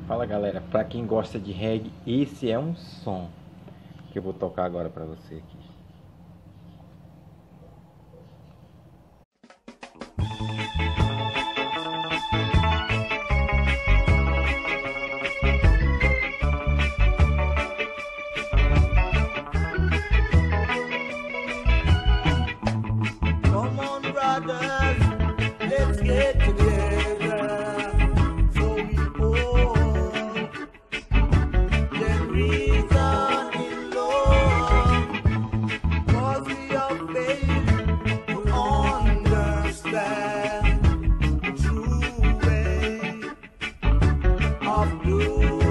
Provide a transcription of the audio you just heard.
Fala galera, pra quem gosta de reggae, esse é um som que eu vou tocar agora pra você aqui. Come on, brothers, let's get together. So we all can reason in love. 'Cause we are faith to understand the true way of doing.